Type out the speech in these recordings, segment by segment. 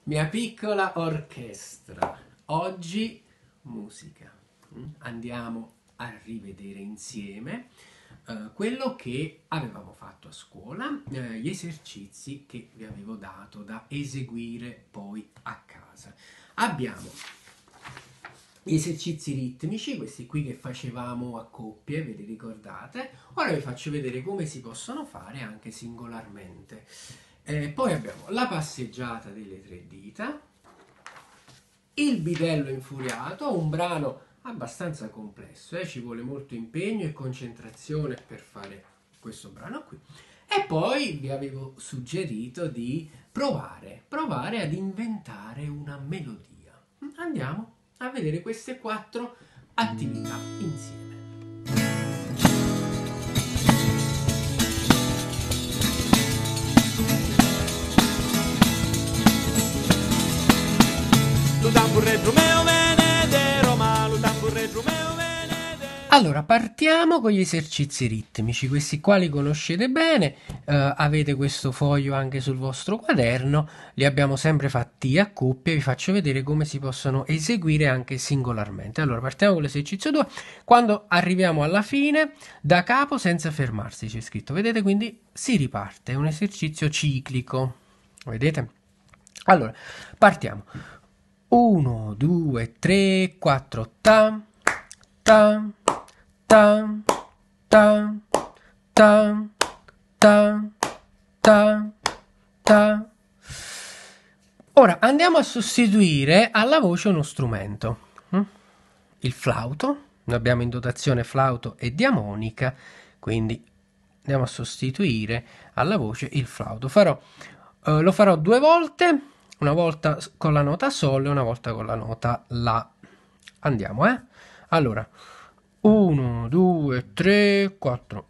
Mia piccola orchestra, oggi musica. Andiamo a rivedere insieme quello che avevamo fatto a scuola, gli esercizi che vi avevo dato da eseguire poi a casa. Abbiamo gli esercizi ritmici, questi qui che facevamo a coppie, ve li ricordate? Ora vi faccio vedere come si possono fare anche singolarmente. Poi abbiamo la passeggiata delle tre dita, il bidello infuriato, un brano abbastanza complesso, ci vuole molto impegno e concentrazione per fare questo brano qui. E poi vi avevo suggerito di provare ad inventare una melodia. Andiamo a vedere queste 4 attività insieme. Allora, partiamo con gli esercizi ritmici, questi qua li conoscete bene, avete questo foglio anche sul vostro quaderno, li abbiamo sempre fatti a coppie, vi faccio vedere come si possono eseguire anche singolarmente. Allora, partiamo con l'esercizio 2, quando arriviamo alla fine, da capo senza fermarsi, c'è scritto, vedete? Quindi si riparte, è un esercizio ciclico, vedete? Allora, partiamo. 1, 2, 3, 4, ta, ta, ta, ta, ta, ta, ta, ta. Ora andiamo a sostituire alla voce uno strumento. Il flauto, noi abbiamo in dotazione flauto e diamonica, quindi andiamo a sostituire alla voce il flauto. Lo farò 2 volte, una volta con la nota Sol e una volta con la nota La. Andiamo, Allora, 1, 2, 3, 4.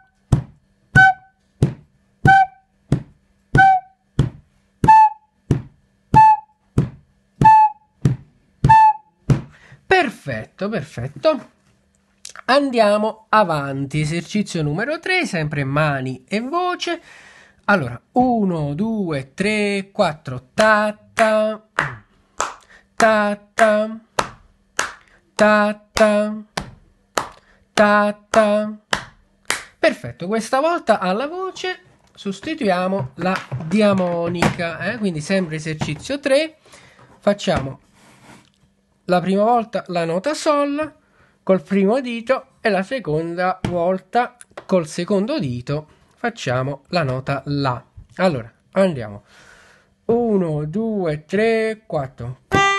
Perfetto, perfetto. Andiamo avanti. Esercizio numero 3, sempre mani e voce. Allora, 1, 2, 3, 4. Ta ta ta ta ta ta ta ta. Perfetto, questa volta alla voce sostituiamo la diamonica, quindi sempre esercizio 3. Facciamo la prima volta la nota Sol col primo dito e la seconda volta col secondo dito facciamo la nota La. Allora, andiamo. 1, 2, 3, 4.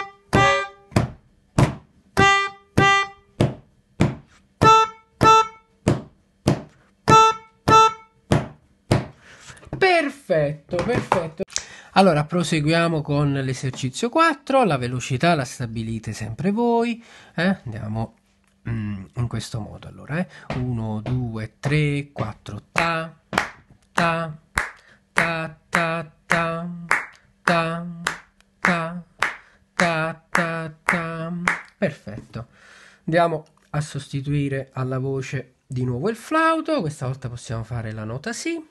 Perfetto, perfetto. Allora, proseguiamo con l'esercizio 4, la velocità la stabilite sempre voi, andiamo in questo modo, allora, 1, 2, 3, 4, ta, ta, ta, ta, ta, ta, ta, ta, ta, ta, perfetto. Andiamo a sostituire alla voce di nuovo il flauto, questa volta possiamo fare la nota Si.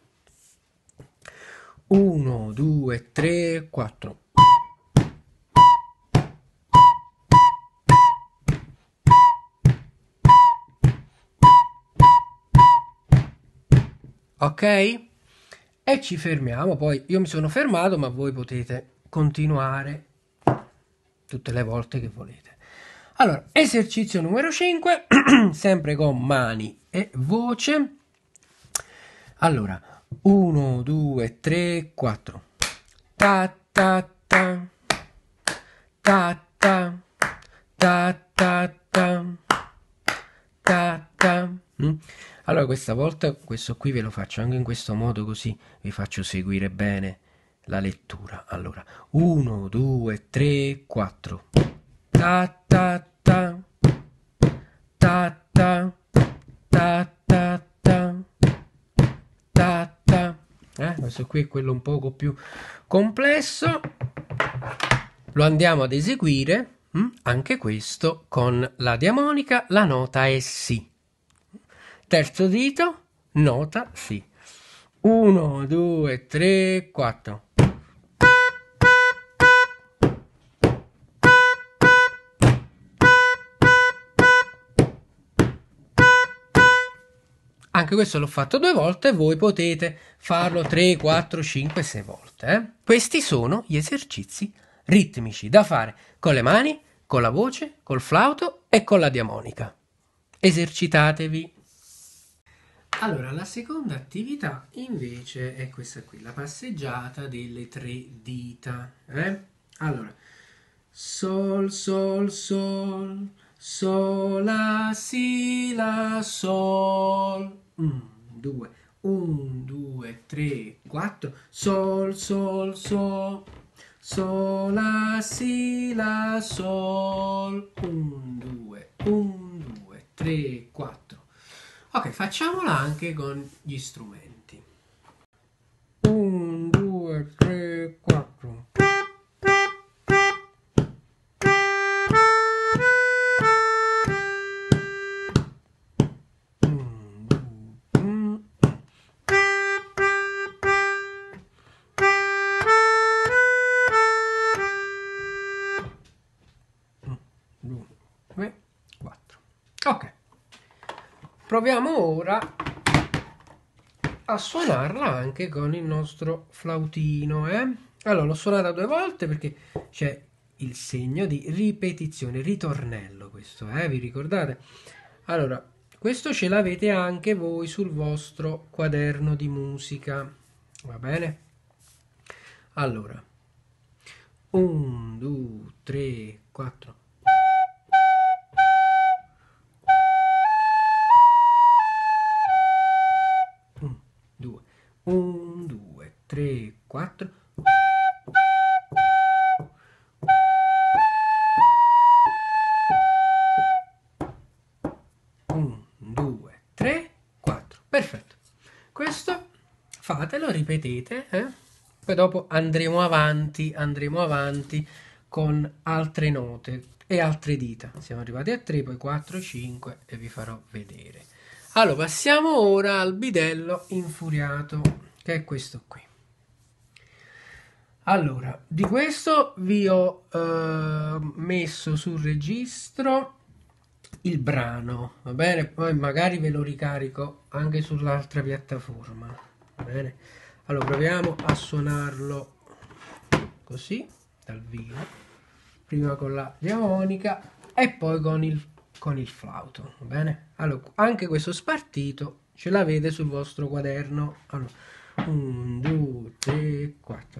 1, 2, 3, 4. Ok? E ci fermiamo, poi io mi sono fermato, ma voi potete continuare tutte le volte che volete. Allora, esercizio numero 5, sempre con mani e voce. Allora, 1, 2, 3, 4. Ta ta ta ta ta ta ta ta ta ta. Allora questa volta questo qui ve lo faccio anche in questo modo, così vi faccio seguire bene la lettura. Allora, 1, 2, 3, 4. Ta ta ta ta ta ta ta ta ta ta. Questo qui è quello un poco più complesso, lo andiamo ad eseguire anche questo con la diamonica, la nota è Si. Terzo dito, nota Si. 1, 2, 3, 4. Anche questo l'ho fatto 2 volte, voi potete farlo 3, 4, 5, 6 volte. Questi sono gli esercizi ritmici da fare con le mani, con la voce, col flauto e con la diamonica. Esercitatevi. Allora, la seconda attività invece è questa qui, la passeggiata delle 3 dita. Allora, sol, sol, sol, sol, la, si, la, sol. 2, 1, 2, 3, 4, sol, sol, sol, sol, la, si, la, sol. 1, 2, 1, 2, 3, 4. Ok, facciamola anche con gli strumenti. 1, 2, 3, 4. Ok, proviamo ora a suonarla anche con il nostro flautino. Allora, l'ho suonata 2 volte perché c'è il segno di ripetizione, ritornello questo, vi ricordate? Allora, questo ce l'avete anche voi sul vostro quaderno di musica, va bene? Allora, 1, 2, 3, 4. 2, 1, 2, 3, 4. 1, 2, 3, 4. Perfetto. Questo fatelo, ripetete, poi dopo andremo avanti con altre note e altre dita. Siamo arrivati a 3, poi 4, 5 e vi farò vedere. Allora, passiamo ora al bidello infuriato, che è questo qui. Allora, di questo vi ho messo sul registro il brano, va bene? Poi magari ve lo ricarico anche sull'altra piattaforma, va bene? Allora, proviamo a suonarlo così, dal vivo, prima con la diamonica e poi con il flauto, va bene? Allora, anche questo spartito ce l'avete sul vostro quaderno. Allora, 1, 2, 3, 4.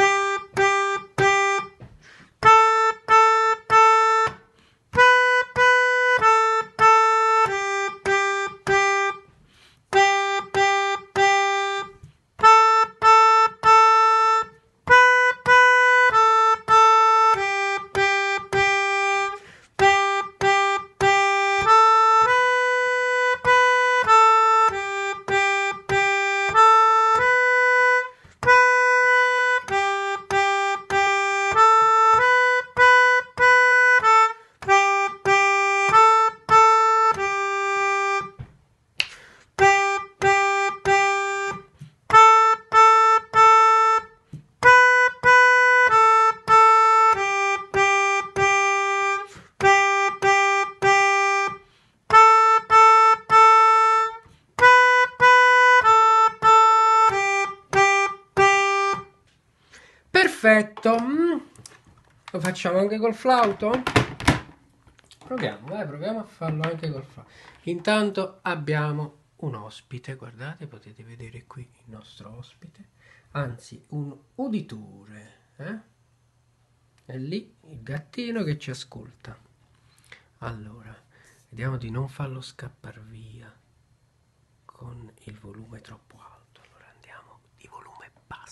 Perfetto. Lo facciamo anche col flauto? Proviamo a farlo anche col flauto. Intanto abbiamo un ospite, guardate, potete vedere qui il nostro ospite, anzi un uditore, È lì il gattino che ci ascolta. Allora, vediamo di non farlo scappare via con il volume troppo alto. Allora andiamo di volume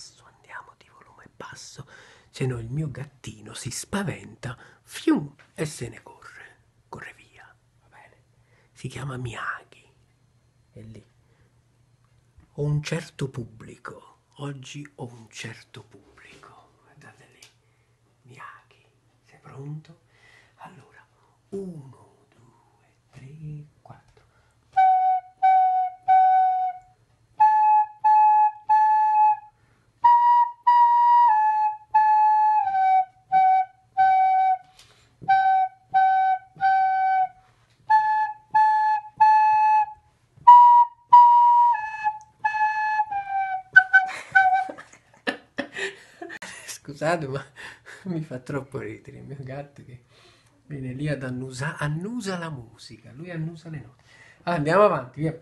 basso, se no il mio gattino si spaventa, fium, e se ne corre via, va bene? Si chiama Miyagi, è lì. Ho un certo pubblico, oggi ho un certo pubblico, guardate lì, Miyagi, sei pronto? Allora, 1, 2, 3, 4. scusate, ma mi fa troppo ridere il mio gatto che viene lì ad annusa la musica, lui annusa le note. Ah, andiamo avanti, via.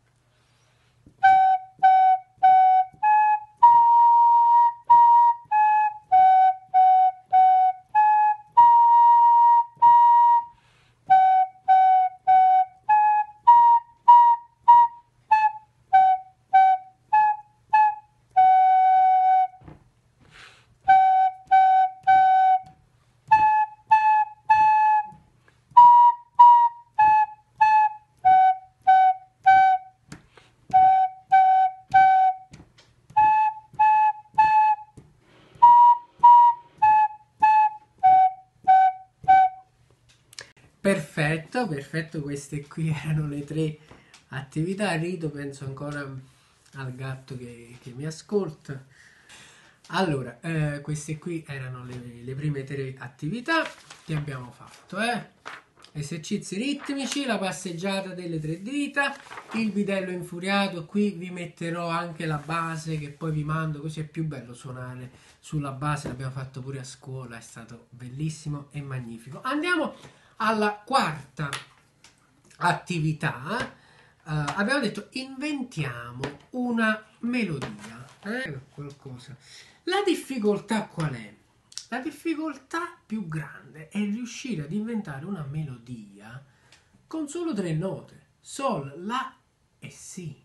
Perfetto, perfetto, queste qui erano le tre attività. Rido, penso ancora al gatto che mi ascolta. Allora, queste qui erano le prime tre attività che abbiamo fatto, esercizi ritmici, la passeggiata delle tre dita, il bidello infuriato. Qui vi metterò anche la base che poi vi mando, così è più bello suonare sulla base. L'abbiamo fatto pure a scuola, è stato bellissimo e magnifico. Andiamo alla quarta attività. Abbiamo detto inventiamo una melodia, qualcosa. La difficoltà qual è? La difficoltà più grande è riuscire ad inventare una melodia con solo tre note: Sol, La e Si.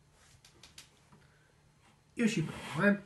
Io ci provo,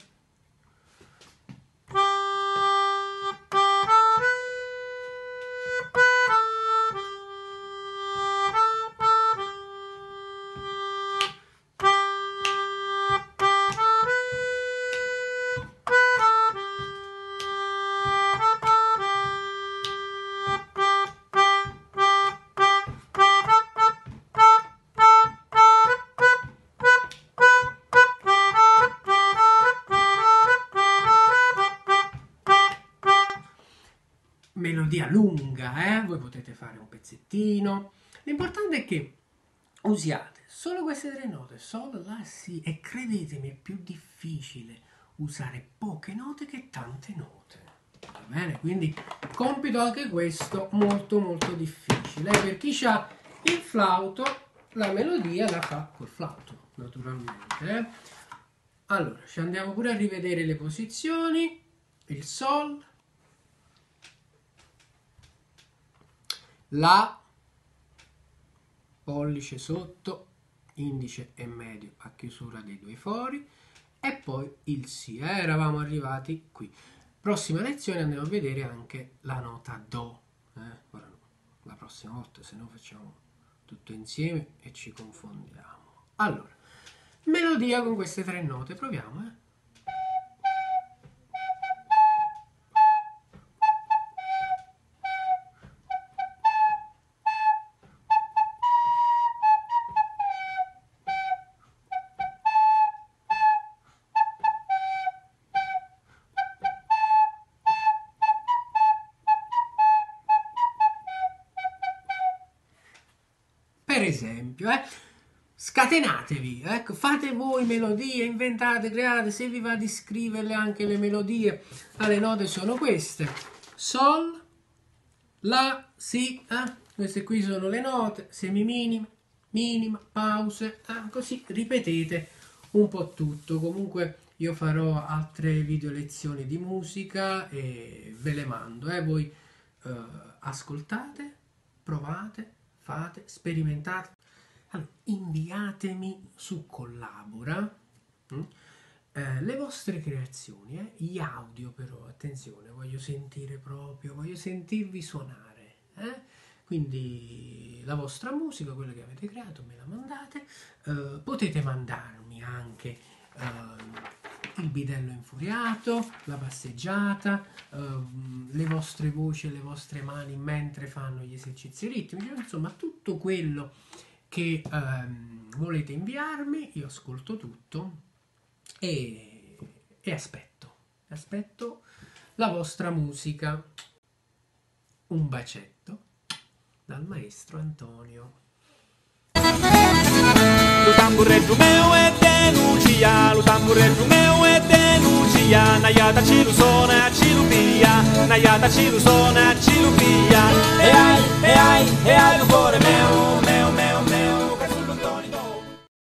melodia lunga, voi potete fare un pezzettino. L'importante è che usiate solo queste tre note: Sol, La, Si, e credetemi è più difficile usare poche note che tante note, va bene? Quindi compito anche questo molto molto difficile. Per chi ha il flauto, la melodia la fa col flauto, naturalmente. Allora, ci andiamo pure a rivedere le posizioni: il Sol, La, pollice sotto, indice e medio a chiusura dei due fori, e poi il Si. Eravamo arrivati qui. Prossima lezione andiamo a vedere anche la nota Do. Ora no, la prossima volta, se no facciamo tutto insieme e ci confondiamo. Allora, melodia con queste tre note, proviamo, Per esempio, scatenatevi, ecco, fate voi melodie, inventate, create. Se vi va di scriverle anche le melodie, le note sono queste: Sol, La, Si, queste qui sono le note, semiminima, minima, pause, così ripetete un po' tutto. Comunque io farò altre video lezioni di musica e ve le mando, voi ascoltate, provate, fate, sperimentate. Allora, inviatemi su Collabora le vostre creazioni, gli audio. Però attenzione, voglio sentire proprio, voglio sentirvi suonare, quindi la vostra musica, quella che avete creato, me la mandate. Potete mandarmi anche il bidello infuriato, la passeggiata, le vostre voci e le vostre mani mentre fanno gli esercizi ritmici, insomma tutto quello che volete inviarmi. Io ascolto tutto e aspetto la vostra musica. Un bacetto dal maestro Antonio. Lo tamburetto meu é de Lucia, lo tamburetto meu é de Lucia. cilubia, naiata cilusona, cilubia, naiata cilusona, cilubia.